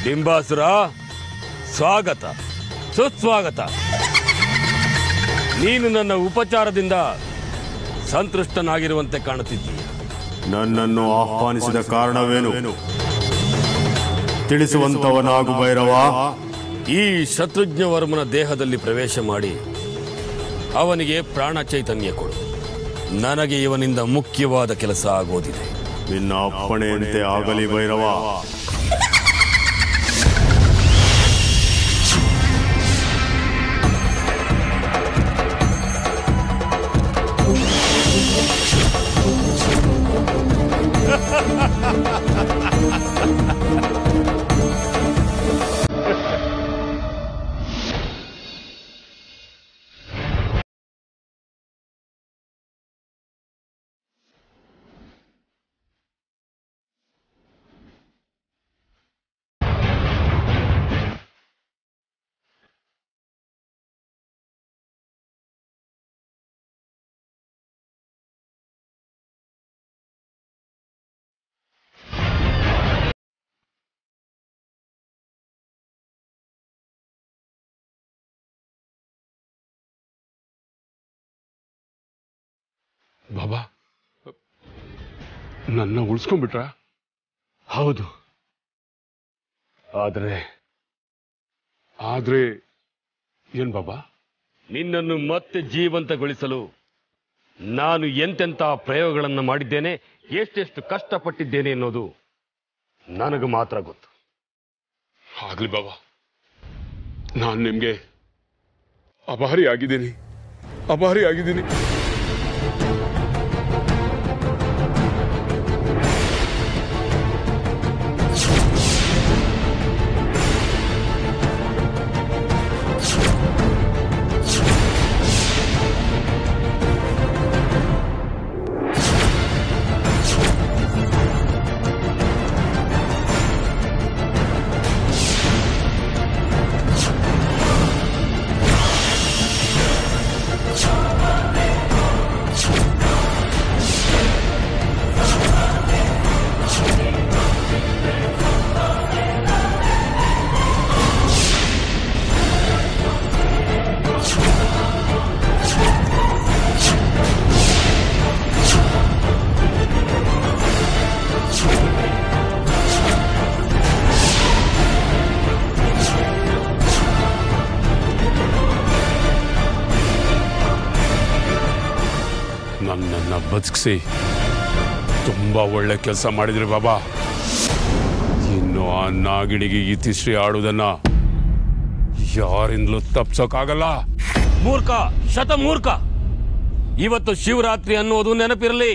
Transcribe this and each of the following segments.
ಡಿಂಬಾಸುರ, ಸ್ವಾಗತ, ಸುಸ್ವಾಗತ. ನೀನು ನನ್ನ ಉಪಚಾರದಿಂದ ಸಂತುಷ್ಟನಾಗಿರುವಂತೆ ಕಾಣುತ್ತಿದ್ದೀಯ. ನನ್ನನ್ನು ಆಹ್ವಾನಿಸಿದ ಕಾರಣವೇನು? ತಿಳಿಸುವಂತವನಾಗು ಭೈರವ. ಈ ಶತ್ರುಘ್ನವರ್ಮನ ದೇಹದಲ್ಲಿ ಪ್ರವೇಶ ಮಾಡಿ ಅವನಿಗೆ ಪ್ರಾಣ ಚೈತನ್ಯ ಕೊಡು. ನನಗೆ ಇವನಿಂದ ಮುಖ್ಯವಾದ ಕೆಲಸ ಆಗೋದಿದೆ. ನಿನ್ನ ಅಪ್ಪಣೆಯಂತೆ ಆಗಲಿ ಭೈರವ. ಬಾಬಾ, ನನ್ನ ಉಳಿಸ್ಕೊಂಡ್ಬಿಟ್ರ? ಹೌದು. ಆದ್ರೆ ಏನ್ ಬಾಬಾ? ನಿನ್ನನ್ನು ಮತ್ತೆ ಜೀವಂತಗೊಳಿಸಲು ನಾನು ಎಂತೆಂಥ ಪ್ರಯೋಗಗಳನ್ನು ಮಾಡಿದ್ದೇನೆ, ಎಷ್ಟೆಷ್ಟು ಕಷ್ಟಪಟ್ಟಿದ್ದೇನೆ ಅನ್ನೋದು ನನಗೆ ಮಾತ್ರ ಗೊತ್ತು. ಆಗ್ಲಿ ಬಾಬಾ, ನಾನು ನಿಮ್ಗೆ ಅಭಾರಿ ಆಗಿದ್ದೀನಿ. ನನ್ನನ್ನು ಬದುಕಿಸಿ ತುಂಬಾ ಒಳ್ಳೆ ಕೆಲಸ ಮಾಡಿದ್ರಿ ಬಾಬಾ. ಇನ್ನು ಆ ನಾಗಿಣಿಗೆ ಇತಿಶ್ರೀ ಆಡುವುದನ್ನ ಯಾರಿಂದಲೂ ತಪ್ಸೋಕ್ಕಾಗಲ್ಲ. ಮೂರ್ಖ, ಶತಮೂರ್ಖ. ಇವತ್ತು ಶಿವರಾತ್ರಿ ಅನ್ನೋದು ನೆನಪಿರಲಿ.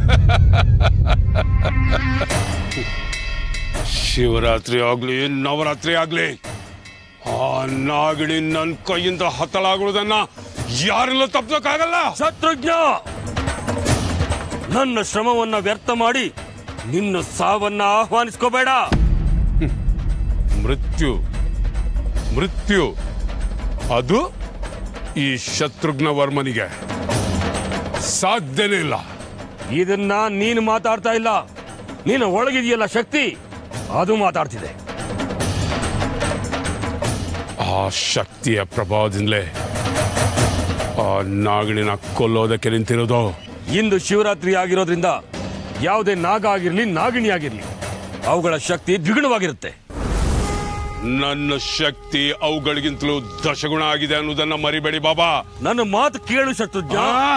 ಶಿವರಾತ್ರಿ ಆಗ್ಲಿ ನವರಾತ್ರಿ ಆಗ್ಲಿ ಆ ನಾಗಿಣಿ ನನ್ನ ಕೈಯಿಂದ ಹತಳಾಗುವುದನ್ನ ಯಾರಿಂದಲೂ ತಪ್ಸೋಕ್ಕಾಗಲ್ಲ. ಶತ್ರುಘ್ನ, ನನ್ನ ಶ್ರಮವನ್ನ ವ್ಯರ್ಥ ಮಾಡಿ ನಿನ್ನ ಸಾವನ್ನ ಆಹ್ವಾನಿಸ್ಕೋಬೇಡ. ಮೃತ್ಯು ಅದು ಈ ಶತ್ರುಘ್ನ ವರ್ಮನಿಗೆ ಸಾಧ್ಯನೇ ಇಲ್ಲ. ಇದನ್ನ ನೀನು ಮಾತಾಡ್ತಾ ಇಲ್ಲ, ನೀನು ಒಳಗಿದೆಯಲ್ಲ ಶಕ್ತಿ, ಅದು ಮಾತಾಡ್ತಿದೆ. ಆ ಶಕ್ತಿಯ ಪ್ರಭಾವದಿಂದಲೇ ಆ ನಾಗಿಣಿನ ಕೊಲ್ಲೋದಕ್ಕೆ ನಿಂತಿರೋದು. ಇಂದು ಶಿವರಾತ್ರಿ ಆಗಿರೋದ್ರಿಂದ ಯಾವುದೇ ನಾಗ ಆಗಿರ್ಲಿ ನಾಗಿಣಿ ಆಗಿರ್ಲಿ ಅವುಗಳ ಶಕ್ತಿ ದ್ವಿಗುಣವಾಗಿರುತ್ತೆ. ನನ್ನ ಶಕ್ತಿ ಅವುಗಳಿಗಿಂತಲೂ ದಶಗುಣ ಆಗಿದೆ ಅನ್ನೋದನ್ನ ಮರಿಬೇಡಿ ಬಾಬಾ. ನನ್ನ ಮಾತು ಕೇಳು ಶತ್ರುಘ್ನ.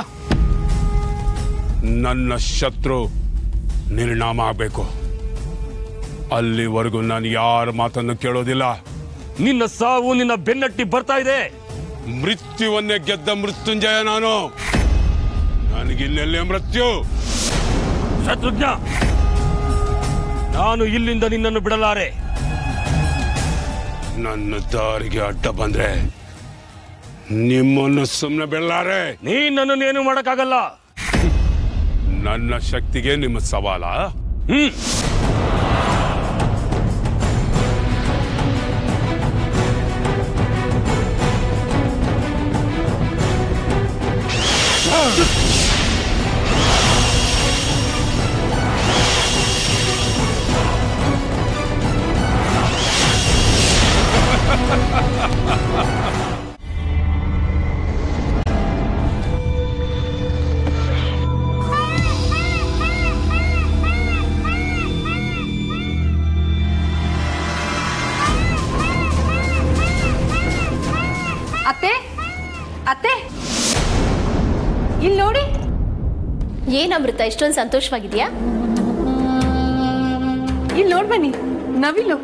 ನನ್ನ ಶತ್ರು ನಿರ್ನಾಮ ಆಗಬೇಕು. ಅಲ್ಲಿವರೆಗೂ ನಾನು ಯಾರ ಮಾತನ್ನು ಕೇಳೋದಿಲ್ಲ. ನಿನ್ನ ಸಾವು ನಿನ್ನ ಬೆನ್ನಟ್ಟಿ ಬರ್ತಾ ಇದೆ. ಮೃತ್ಯುವನ್ನೇ ಗೆದ್ದ ಮೃತ್ಯುಂಜಯ ನಾನು. ನನಗಿಲ್ಲೆಲ್ಲೇ ಮೃತ್ಯು. ಶತ್ರುಘ್ನ, ನಾನು ಇಲ್ಲಿಂದ ನಿನ್ನನ್ನು ಬಿಡಲಾರೆ. ನನ್ನ ದಾರಿಗೆ ಅಡ್ಡ ಬಂದ್ರೆ ನಿಮ್ಮನ್ನು ಸುಮ್ಮನೆ ಬಿಡಲಾರೆ. ನೀನನ್ನು ಮಾಡಕ್ಕಾಗಲ್ಲ. ನನ್ನ ಶಕ್ತಿಗೆ ನಿಮ್ಮ ಸವಾಲ. ಏನ್ ಅಮೃತ ಇಷ್ಟೊಂದು ಸಂತೋಷವಾಗಿದ್ಯಾ? ಇಲ್ಲಿ ನೋಡ್ ಬನ್ನಿ, ನವಿಲು.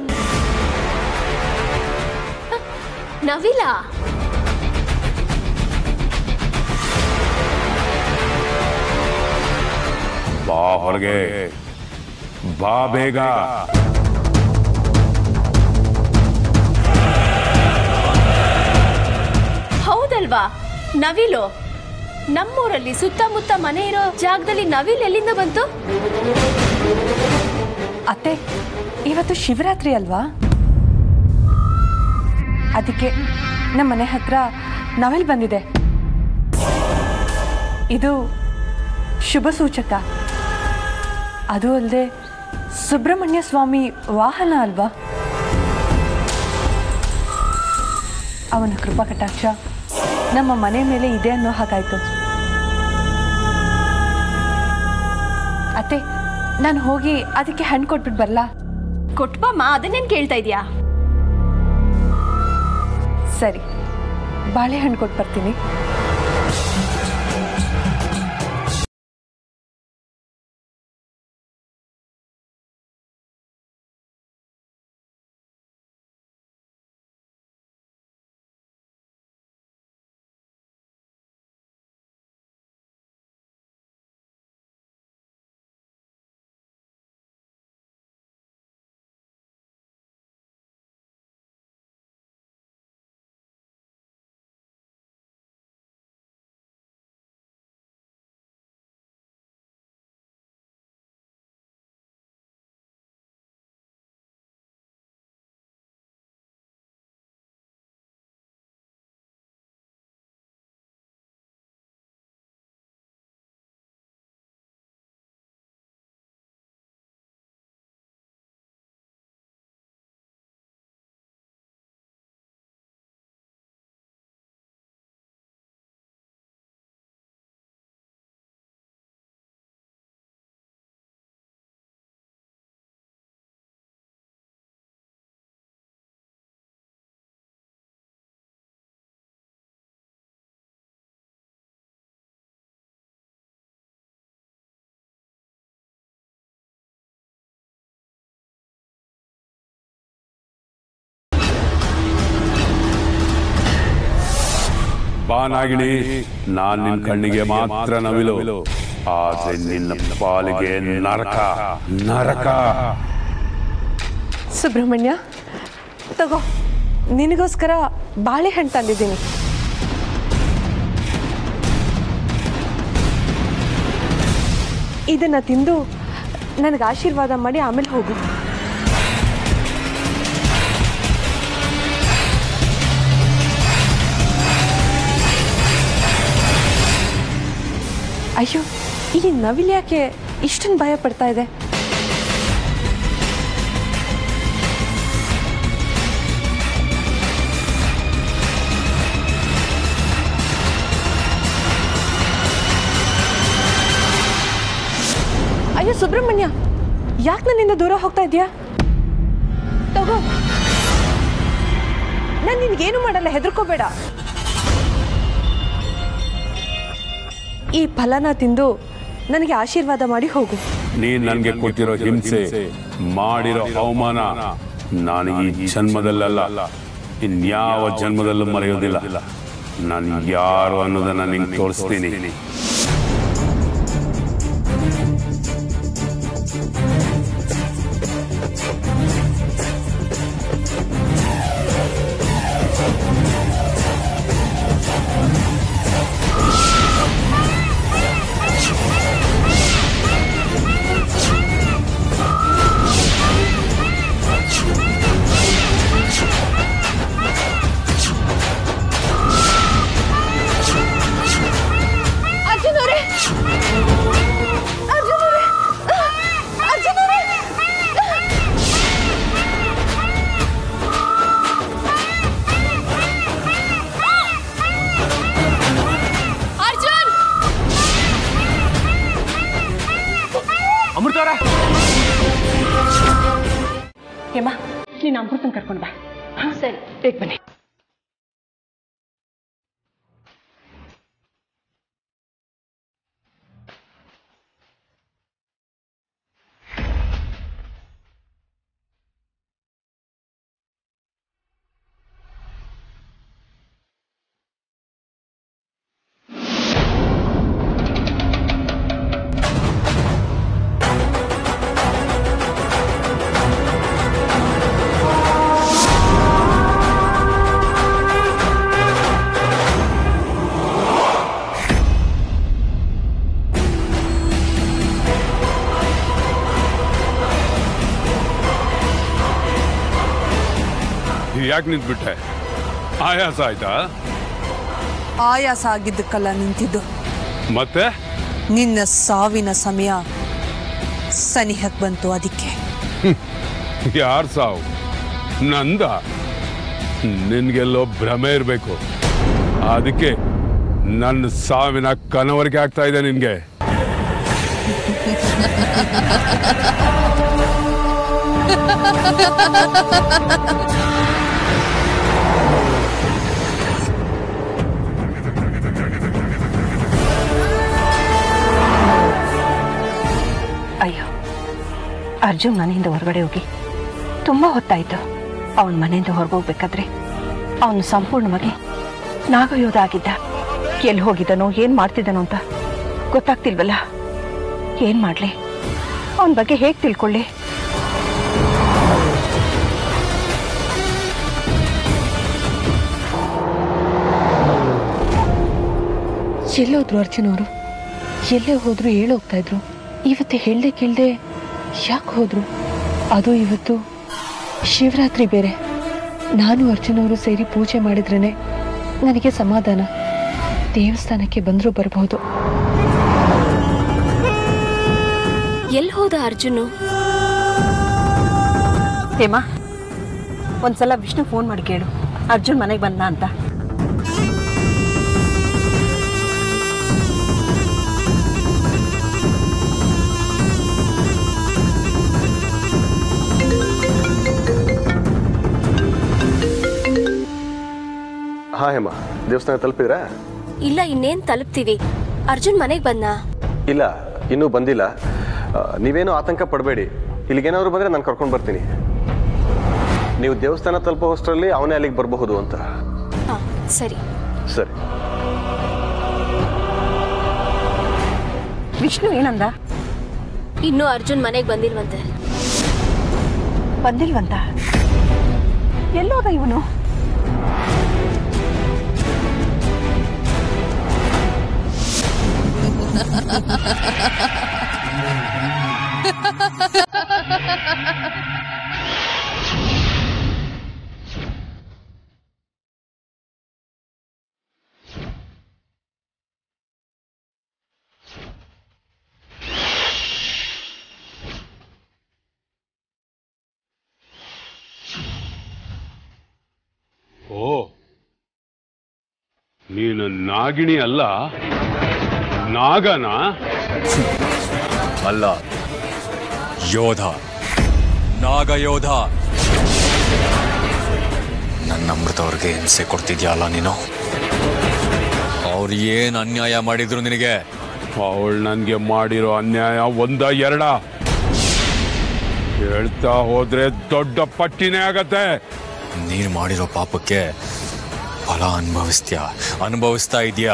ನವಿಲ? ಬಾ ಹೊರಗೆ, ಬಾ ಬೇಗ. ಹೌದಲ್ವಾ, ನವಿಲು. ನಮ್ಮೂರಲ್ಲಿ ಸುತ್ತಮುತ್ತ ಮನೆ ಇರೋ ಜಾಗದಲ್ಲಿ ನವಿಲ್ ಎಲ್ಲಿಂದ ಬಂತು? ಅತ್ತೆ, ಇವತ್ತು ಶಿವರಾತ್ರಿ ಅಲ್ವಾ, ಅದಕ್ಕೆ ನಮ್ಮ ಮನೆ ಹತ್ರ ನವಿಲ್ ಬಂದಿದೆ. ಇದು ಶುಭ ಸೂಚಕ. ಅದು ಅಲ್ಲದೆ ಸುಬ್ರಹ್ಮಣ್ಯ ಸ್ವಾಮಿ ವಾಹನ ಅಲ್ವಾ, ಅವನ ಕೃಪಾ ಕಟಾಕ್ಷ ನಮ್ಮ ಮನೆ ಮೇಲೆ ಇದೆ ಅನ್ನೋ ಹಾಗಾಯ್ತು. ಅತ್ತೆ, ನಾನು ಹೋಗಿ ಅದಕ್ಕೆ ಹಣ್ಣು ಕೊಟ್ಬಿಟ್ಟು ಬರಲಾ? ಕೊಟ್ಬಮ್ಮ, ಅದನ್ನೇನ್ ಕೇಳ್ತಾ ಇದೀಯಾ? ಸರಿ, ಬಾಳೆಹಣ್ಣು ಕೊಟ್ಟು ಬರ್ತೀನಿ. ಬಾ ನಾಗಿಣಿ, ನಾನ್ ನಿನ್ ಕಣ್ಣಿಗೆ ಮಾತ್ರ ನವಿಲು, ಆದ್ರೆ ನಿನ್ನ ಪಾಲಿಗೆ ನರಕ ನರಕ. ಸುಬ್ರಹ್ಮಣ್ಯ, ತಗೋ, ನಿನಗೋಸ್ಕರ ಬಾಳೆಹಣ್ಣು ತಂದಿದ್ದೀನಿ. ಇದನ್ನ ತಿಂದು ನನಗೆ ಆಶೀರ್ವಾದ ಮಾಡಿ ಆಮೇಲೆ ಹೋಗು. ಅಯ್ಯೋ, ಈ ನವಿಲು ಯಾಕೆ ಇಷ್ಟೊಂದು ಭಯ ಪಡ್ತಾ ಇದೆ? ಅಯ್ಯೋ ಸುಬ್ರಹ್ಮಣ್ಯ, ಯಾಕೆ ನನ್ನಿಂದ ದೂರ ಹೋಗ್ತಾ ಇದೆಯಾ? ತಗೋ, ನಾನು ನಿನ್ಗೇನು ಮಾಡಲ್ಲ, ಹೆದರ್ಕೋಬೇಡ. ಈ ಫಲನ ತಿಂದು ನನಗೆ ಆಶೀರ್ವಾದ ಮಾಡಿ ಹೋಗು. ನೀನ್ ನನ್ಗೆ ಕೊಟ್ಟಿರೋ ಹಿಂಸೆ, ಮಾಡಿರೋ ಅವಮಾನ ನಾನು ಈ ಜನ್ಮದಲ್ಲ, ಇನ್ಯಾವ ಜನ್ಮದಲ್ಲೂ ಮರೆಯೋದಿಲ್ಲ. ನಾನು ಯಾರು ಅನ್ನೋದನ್ನ ನಿಂಗೆ ತೋರಿಸ್ತೀನಿ. ಅಮೃತವರ, ಹೇಮಾ, ನೀನು ಅಮೃತನ ಕರ್ಕೊಂಡು ಬಾ. ಸರಿ, ಬೇಗ ಬನ್ನಿ. ಯಾಕೆ ನಿಂತ್ಬಿಟ್ಟೆ? ಆಯಾಸ ಆಯ್ತಾ? ಆಯಾಸ ಆಗಿದ್ದಕ್ಕಲ್ಲ ನಿಂತಿದ್ದು, ಮತ್ತೆ ನಿನ್ನ ಸಾವಿನ ಸಮಯ ಸನಿಹಕ್ಕೆ ಬಂತು ಅದಕ್ಕೆ. ಯಾರ ಸಾವು? ನಂದ? ನಿನ್ಗೆಲ್ಲೋ ಭ್ರಮೆ ಇರಬೇಕು. ಅದಕ್ಕೆ ನನ್ನ ಸಾವಿನ ಕನವರಿಕೆ ಆಗ್ತಾ ಇದೆ ನಿನ್ಗೆ. ಅಯ್ಯೋ, ಅರ್ಜುನ್ ಮನೆಯಿಂದ ಹೊರಗಡೆ ಹೋಗಿ ತುಂಬಾ ಹೊತ್ತಾಯ್ತು. ಅವನ ಮನೆಯಿಂದ ಹೊರಗೋಗ್ಬೇಕಾದ್ರೆ ಅವನು ಸಂಪೂರ್ಣವಾಗಿ ನಾಗಯೋಧ ಆಗಿದ್ದ. ಎಲ್ಲಿ ಹೋಗಿದ್ದಾನೋ ಏನ್ ಮಾಡ್ತಿದ್ದಾನೋ ಅಂತ ಗೊತ್ತಾಗ್ತಿಲ್ವಲ್ಲ. ಏನ್ ಮಾಡ್ಲಿ? ಅವನ ಬಗ್ಗೆ ಹೇಗ್ ತಿಳ್ಕೊಳ್ಳಿ? ಎಲ್ಲೋದ್ರು ಅರ್ಜುನ್ ಅವರು? ಎಲ್ಲೇ ಹೋದ್ರು ಹೇಳೋಗ್ತಾ ಇದ್ರು. ಇವತ್ತೇ ಹೇಳ್ದೆ ಕೇಳ್ದೆ ಯಾಕೆ ಹೋದ್ರು? ಅದು ಇವತ್ತು ಶಿವರಾತ್ರಿ ಬೇರೆ. ನಾನು ಅರ್ಜುನ್ ಅವರು ಸೇರಿ ಪೂಜೆ ಮಾಡಿದ್ರೇನೆ ನನಗೆ ಸಮಾಧಾನ. ದೇವಸ್ಥಾನಕ್ಕೆ ಬಂದರೂ ಬರಬಹುದು. ಎಲ್ಲಿ ಹೋದ ಅರ್ಜುನು? ಹೇಮಾ, ಒಂದ್ಸಲ ವಿಷ್ಣು ಫೋನ್ ಮಾಡಿ ಕೇಳು ಅರ್ಜುನ್ ಮನೆಗೆ ಬಂದ ಅಂತ. ಹಾ ಹೇಮಾ, ದೇವಸ್ಥಾನ ತಲುಪಿದ್ರಾ? ಇಲ್ಲ, ಇನ್ನೇನ್ ತಲುಪ್ತೀವಿ. ಅರ್ಜುನ್ ಮನೆಗೆ ಬಂದ? ಇಲ್ಲ, ಇನ್ನೂ ಬಂದಿಲ್ಲ. ನೀವೇನೋ ಆತಂಕ ಪಡಬೇಡಿ. ಇಲ್ಲಿಗೇನಾದ್ರು ಬಂದರೆ ನಾನು ಕರ್ಕೊಂಡು ಬರ್ತೀನಿ. ನೀವು ದೇವಸ್ಥಾನ ತಲುಪೋ ಅಷ್ಟರಲ್ಲಿ ಅವನೇ ಅಲ್ಲಿಗೆ ಬರಬಹುದು ಅಂತ. ಸರಿ ಸರಿ. ವಿಷ್ಣು ಏನಂದ? ಇನ್ನು ಅರ್ಜುನ್ ಮನೆಗೆ ಬಂದಿಲ್ವಂತೆ. ಬಂದಿಲ್ವಂತ? ಎಲ್ಲೋದ ಇವನು? ಓ, ನೀನು ನಾಗಿಣಿ ಅಲ್ಲ, ನಾಗನ? ಅಲ್ಲ, ಯೋಧ, ನಾಗಯೋಧ. ನನ್ನ ಅಮೃತವ್ರಿಗೆ ಹಿಂಸೆ ಕೊಡ್ತಿದ್ಯಲ್ಲ ನೀನು. ಅವ್ರು ಏನ್ ಅನ್ಯಾಯ ಮಾಡಿದ್ರು ನಿನಗೆ? ಅವಳು ನನ್ಗೆ ಮಾಡಿರೋ ಅನ್ಯಾಯ ಒಂದ ಎರಡ ಹೇಳ್ತಾ ಹೋದ್ರೆ ದೊಡ್ಡ ಪಟ್ಟಿನೇ ಆಗತ್ತೆ. ನೀನು ಮಾಡಿರೋ ಪಾಪಕ್ಕೆ ಫಲ ಅನುಭವಿಸ್ತಾ ಇದೀಯಾ?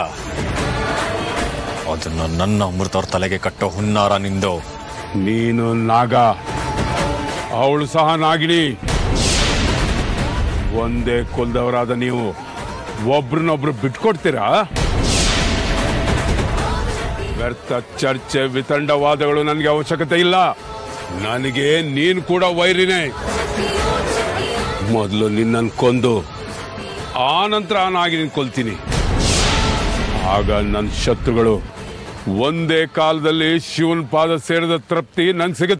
ಅದನ್ನ ನನ್ನ ಅಮೃತವ್ರ ತಲೆಗೆ ಕಟ್ಟೋ ಹುನ್ನಾರ ನಿಂದು. ನೀನು ನಾಗ, ಅವಳು ಸಹ ನಾಗಿಣಿ. ಒಂದೇ ಕುಲದವರಾದ ನೀವು ಒಬ್ರನ್ನೊಬ್ರು ಬಿಟ್ಕೊಡ್ತೀರಾ? ವ್ಯರ್ಥ ಚರ್ಚೆ, ವಿತಂಡವಾದಗಳು ನನಗೆ ಅವಶ್ಯಕತೆ ಇಲ್ಲ. ನನಗೆ ನೀನು ಕೂಡ ವೈರಿನೇ. ಮೊದಲು ನಿನ್ನನ್ನು ಕೊಂದು ಆನಂತರ ನಾಗಿನಿ ಕೊಲ್ತೀನಿ. ಆಗ ನನ್ನ ಶತ್ರುಗಳು ಒಂದೇ ಕಾಲದಲ್ಲಿ ಶಿವನ ಪಾದ ಸೇರಿದ ತೃಪ್ತಿ ನನ್ ಸಿಗುತ್ತೆ.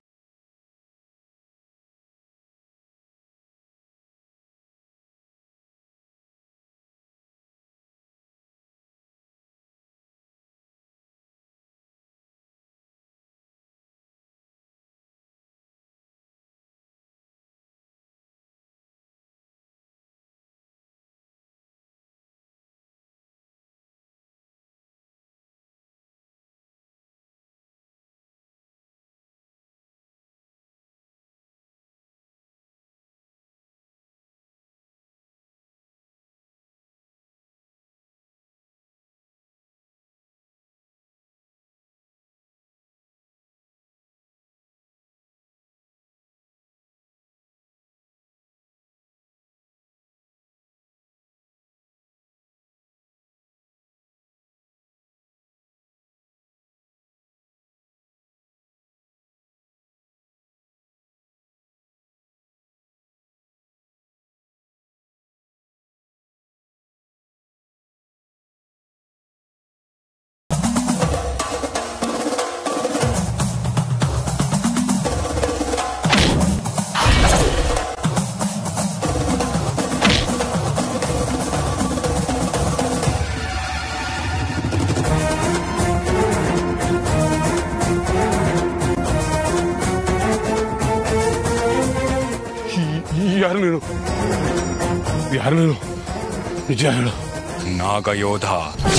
ಯಾರು ನೀನು ಯಾರು ನೀನು ನಿಜ ಹೇಳು. ನಾಗಯೋಧ.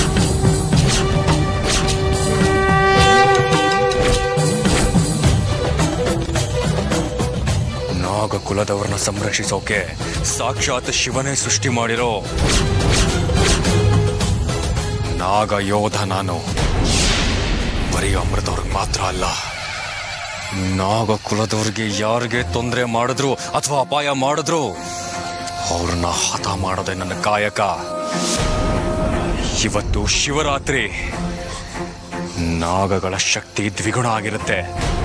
ನಾಗ ಕುಲದವರನ್ನ ಸಂರಕ್ಷಿಸೋಕೆ ಸಾಕ್ಷಾತ್ ಶಿವನೇ ಸೃಷ್ಟಿ ಮಾಡಿರೋ ನಾಗಯೋಧ ನಾನು. ಬರೀ ಅಮೃತವ್ರಿಗೆ ಮಾತ್ರ ಅಲ್ಲ, ನಾಗ ಕುಲದವ್ರಿಗೆ ಯಾರಿಗೆ ತೊಂದರೆ ಮಾಡಿದ್ರು ಅಥವಾ ಅಪಾಯ ಮಾಡಿದ್ರು ಅವ್ರನ್ನ ಹತ ಮಾಡೋದೆ ನನ್ನ ಕಾಯಕ. ಇವತ್ತು ಶಿವರಾತ್ರಿ, ನಾಗಗಳ ಶಕ್ತಿ ದ್ವಿಗುಣ ಆಗಿರುತ್ತೆ.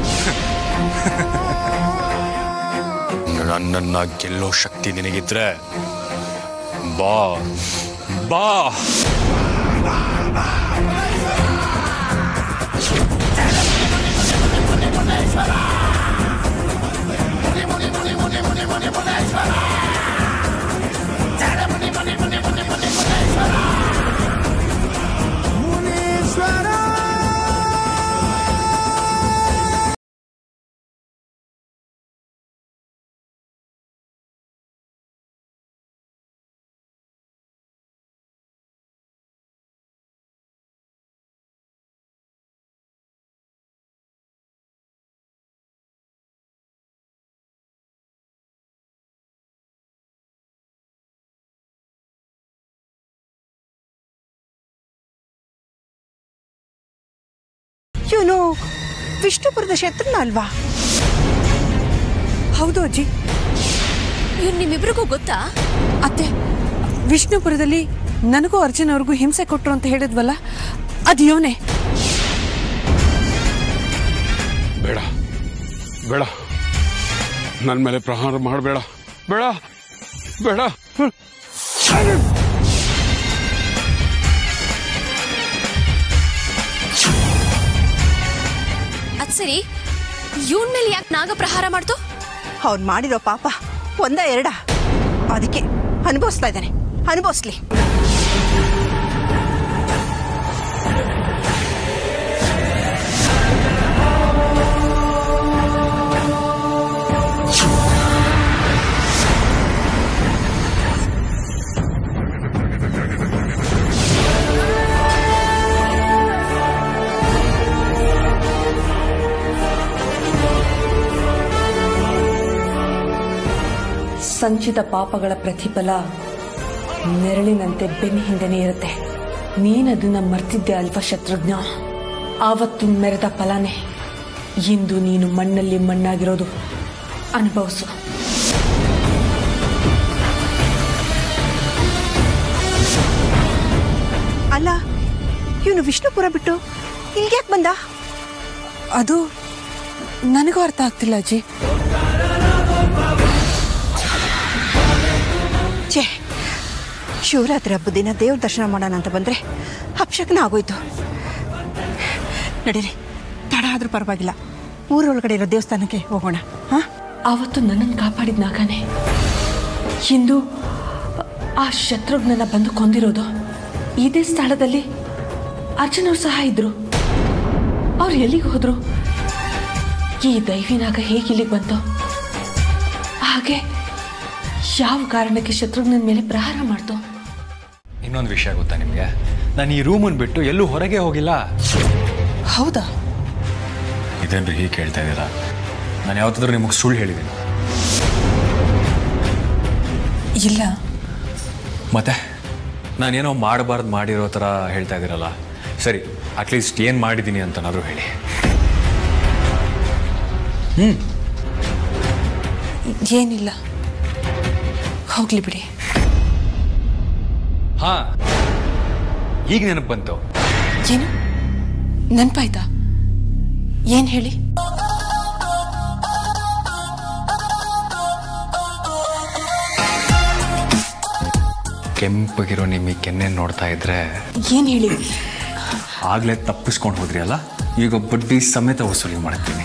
ನನ್ನನ್ನ ಗೆಲ್ಲೋ ಶಕ್ತಿ ನಿನಗಿದ್ರೆ ಬಾ ಬಾ. ಇವನು ವಿಷ್ಣುಪುರದ ಶತ್ರುನ ಅಲ್ವಾ? ಹೌದು ಅಜ್ಜಿ. ಇವ್ರು ನಿಮ್ಮಿಬ್ರಿಗೂ ಗೊತ್ತಾ? ಅತ್ತೆ, ವಿಷ್ಣುಪುರದಲ್ಲಿ ನನಗೂ ಅರ್ಜುನ್ ಅವ್ರಿಗೂ ಹಿಂಸೆ ಕೊಟ್ರು ಅಂತ ಹೇಳಿದ್ವಲ್ಲ, ಅದು ಇವನೇ. ಬೇಡ ಬೇಡ, ನನ್ನ ಮೇಲೆ ಪ್ರಹಾರ ಮಾಡಬೇಡ. ಬೇಡ ಬೇಡ. ಅದ್ ಸರಿ, ಇವನ್ ಮೇಲೆ ಯಾಕೆ ನಾಗ ಪ್ರಹಾರ ಮಾಡ್ತು? ಅವ್ನು ಮಾಡಿರೋ ಪಾಪ ಒಂದ ಎರಡ, ಅದಕ್ಕೆ ಅನುಭವಿಸ್ತಾ ಇದ್ದಾನೆ. ಅನುಭವಿಸ್ಲಿ. ಸಂಚಿತ ಪಾಪಗಳ ಪ್ರತಿಫಲ ನೆರಳಿನಂತೆ ಬೆನ್ನ ಹಿಂದೆನೇ ಇರುತ್ತೆ. ನೀನದನ್ನ ಮರ್ತಿದ್ದೆ ಅಲ್ವಾ ಶತ್ರುಘ್ನ? ಆವತ್ತು ಮೆರೆದ ಫಲನೇ ಇಂದು ನೀನು ಮಣ್ಣಲ್ಲಿ ಮಣ್ಣಾಗಿರೋದು. ಅನುಭವಿಸು. ಅಲ್ಲ, ಇವನು ವಿಷ್ಣುಪುರ ಬಿಟ್ಟು ಇಲ್ಗ್ಯಾಕೆ ಬಂದ? ಅದು ನನಗೂ ಅರ್ಥ ಆಗ್ತಿಲ್ಲ ಅಜ್ಜಿ. ಛೇ, ಶಿವರಾತ್ರಿ ಹಬ್ಬದ ದಿನ ದೇವ್ರ ದರ್ಶನ ಮಾಡೋಣ ಅಂತ ಬಂದರೆ ಅಪಶಕನ ಆಗೋಯ್ತು. ನಡೀರಿ, ತಡ ಆದರೂ ಪರವಾಗಿಲ್ಲ, ಊರೊಳಗಡೆ ಇರೋ ದೇವಸ್ಥಾನಕ್ಕೆ ಹೋಗೋಣ. ಹಾಂ, ಆವತ್ತು ನನ್ನನ್ನು ಕಾಪಾಡಿದ ನಾಗನೇ ಇಂದು ಆ ಶತ್ರುಘ್ನನ್ನ ಬಂದು ಕೊಂದಿರೋದು. ಇದೇ ಸ್ಥಳದಲ್ಲಿ ಅರ್ಜುನ್ ಅವ್ರು ಸಹ ಇದ್ರು. ಅವ್ರು ಎಲ್ಲಿಗೆ ಹೋದ್ರು? ಈ ದೈವಿನಾಗ ಹೇಗೆ ಇಲ್ಲಿಗೆ ಬಂತು? ಹಾಗೆ ಯಾವ ಕಾರಣಕ್ಕೆ ಶತ್ರುಘ್ನನ ಮೇಲೆ ಪ್ರಹಾರ ಮಾಡ್ತು? ಇನ್ನೊಂದು ವಿಷಯ ಗೊತ್ತಾ ನಿಮಗೆ? ನಾನು ಈ ರೂಮನ್ನು ಬಿಟ್ಟು ಎಲ್ಲೂ ಹೊರಗೆ ಹೋಗಿಲ್ಲ. ಹೌದಾ? ಇದೇನ್ರಿ ಹೀಗೆ ಕೇಳ್ತಾ ಇದ್ದೀರಾ? ನಾನು ಯಾವತ್ತಾದ್ರೂ ನಿಮಗೆ ಸುಳ್ಳು ಹೇಳಿದ್ದೀನಿ? ಇಲ್ಲ. ಮತ್ತೆ ನಾನೇನೋ ಮಾಡಬಾರ್ದು ಮಾಡಿರೋ ಥರ ಹೇಳ್ತಾ ಇದ್ದೀರಲ್ಲ. ಸರಿ, ಅಟ್ಲೀಸ್ಟ್ ಏನು ಮಾಡಿದ್ದೀನಿ ಅಂತನಾದರೂ ಹೇಳಿ. ಏನಿಲ್ಲ, ಹೋಗ್ಲಿ ಬಿಡಿ. ಹಾ, ಈಗ ನೆನಪು ಬಂತು. ಏನು ನೆನಪಾಯ್ತಾ? ಏನ್ ಹೇಳಿ? ಕೆಂಪಗಿರೋ ನಿಮಗೆ ಕೆನ್ನೆ ನೋಡ್ತಾ ಇದ್ರೆ ಏನ್ ಹೇಳಿ? ಆಗ್ಲೇ ತಪ್ಪಿಸ್ಕೊಂಡು ಹೋದ್ರಿ ಅಲ್ಲ, ಈಗ ಬಡ್ಡಿ ಸಮೇತ ವಸೂಲಿ ಮಾಡ್ತೀನಿ.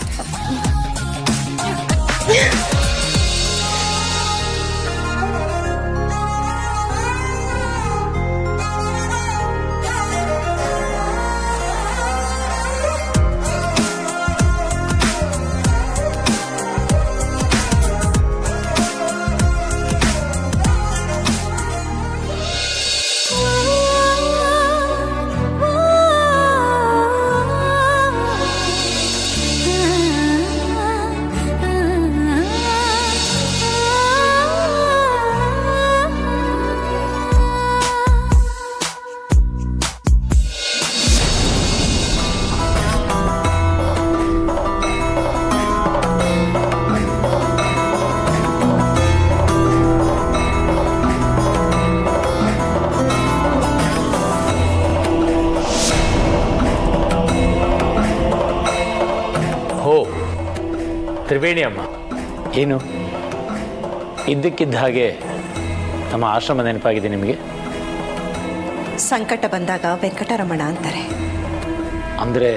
ತ್ರಿವೇಣಿ ಅಮ್ಮ, ಏನು ಇದ್ದಕ್ಕಿದ್ದ ಹಾಗೆ ನಮ್ಮ ಆಶ್ರಮ ನೆನಪಾಗಿದೆ ನಿಮಗೆ? ಸಂಕಟ ಬಂದಾಗ ವೆಂಕಟರಮಣ ಅಂತಾರೆ. ಅಂದರೆ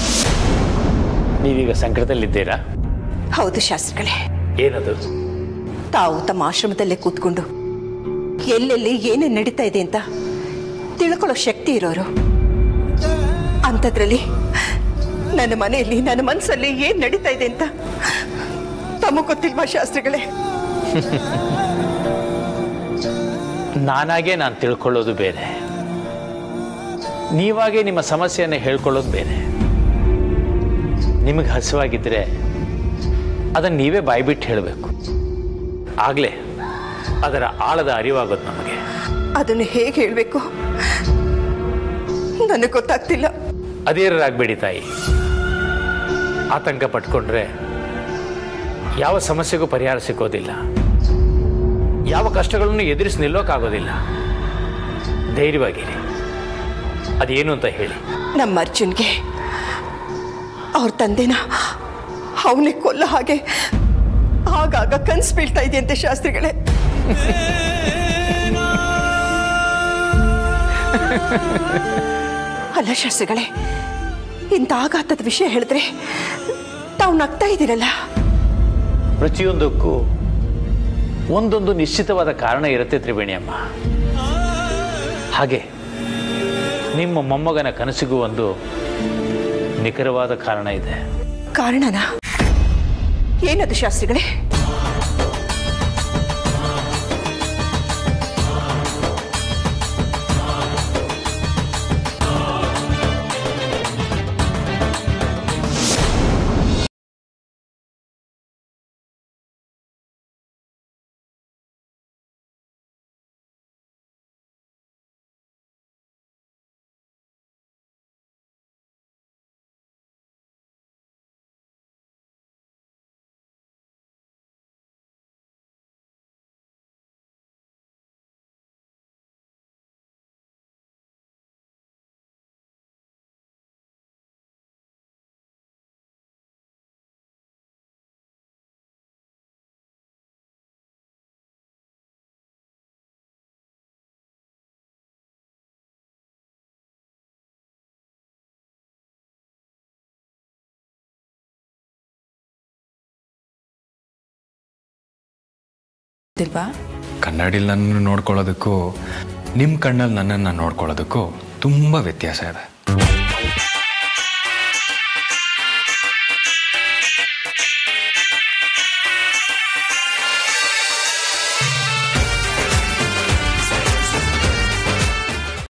ನೀವೀಗ ಸಂಕಟದಲ್ಲಿದ್ದೀರಾ? ಹೌದು ಶಾಸ್ತ್ರಿಗಳೇ. ಏನದು? ತಾವು ತಮ್ಮ ಆಶ್ರಮದಲ್ಲೇ ಕೂತ್ಕೊಂಡು ಎಲ್ಲೆಲ್ಲಿ ಏನೇನು ನಡೀತಾ ಇದೆ ಅಂತ ತಿಳ್ಕೊಳ್ಳೋ ಶಕ್ತಿ ಇರೋರು. ಅಂಥದ್ರಲ್ಲಿ ನನ್ನ ಮನೆಯಲ್ಲಿ ನನ್ನ ಮನಸ್ಸಲ್ಲಿ ಏನು ನಡೀತಾ ಇದೆ ಅಂತ ತಮಗೆ ಗೊತ್ತಿಲ್ವಾ ಶಾಸ್ತ್ರಿಗಳೇ? ನಾನಾಗೆ ನಾನು ತಿಳ್ಕೊಳ್ಳೋದು ಬೇರೆ, ನೀವಾಗೆ ನಿಮ್ಮ ಸಮಸ್ಯೆಯನ್ನು ಹೇಳ್ಕೊಳ್ಳೋದು ಬೇರೆ. ನಿಮಗೆ ಹಸಿವಾಗಿದ್ದರೆ ಅದನ್ನು ನೀವೇ ಬಾಯ್ಬಿಟ್ಟು ಹೇಳಬೇಕು. ಆಗಲೇ ಅದರ ಆಳದ ಅರಿವಾಗೋದು ನಮಗೆ. ಅದನ್ನು ಹೇಗೆ ಹೇಳಬೇಕು ನನಗೆ ಗೊತ್ತಾಗ್ತಿಲ್ಲ. ಅದೇರಾಗಬೇಡಿ ತಾಯಿ. ಆತಂಕ ಪಟ್ಕೊಂಡ್ರೆ ಯಾವ ಸಮಸ್ಯೆಗೂ ಪರಿಹಾರ ಸಿಗೋದಿಲ್ಲ, ಯಾವ ಕಷ್ಟಗಳನ್ನು ಎದುರಿಸಿ ನಿಲ್ಲೋಕ್ಕಾಗೋದಿಲ್ಲ. ಧೈರ್ಯವಾಗಿರಿ. ಅದೇನು ಅಂತ ಹೇಳಿ. ನಮ್ಮ ಅರ್ಜುನ್ಗೆ ಅವ್ರ ತಂದೆನ ಅವನೇ ಕೊಲ್ಲ ಹಾಗೆ ಆಗಾಗ ಕನ್ಸು ಬೀಳ್ತಾ ಇದೆಯಂತೆ ಶಾಸ್ತ್ರಿಗಳೇ. ಅಲ್ಲ ಶಾಸ್ತ್ರಿಗಳೇ, ಇಂಥ ಆಘಾತದ ವಿಷಯ ಹೇಳಿದ್ರೆ ತಾವು ನಗ್ತಾ ಇದ್ದೀರಲ್ಲ. ಪ್ರತಿಯೊಂದಕ್ಕೂ ಒಂದೊಂದು ನಿಶ್ಚಿತವಾದ ಕಾರಣ ಇರುತ್ತೆ ತ್ರಿವೇಣಿ ಅಮ್ಮ. ಹಾಗೆ ನಿಮ್ಮ ಮೊಮ್ಮಗನ ಕನಸಿಗೂ ಒಂದು ನಿಖರವಾದ ಕಾರಣ ಇದೆ. ಕಾರಣನಾ? ಏನದು ಶಾಸ್ತ್ರಿಗಳೇ? ಕನ್ನಡಿಲಿ ನನ್ನನ್ನು ನೋಡ್ಕೊಳ್ಳೋದಕ್ಕೂ ನಿಮ್ಮ ಕಣ್ಣಲ್ಲಿ ನನ್ನನ್ನು ನೋಡ್ಕೊಳ್ಳೋದಕ್ಕೂ ತುಂಬ ವ್ಯತ್ಯಾಸ ಇದೆ.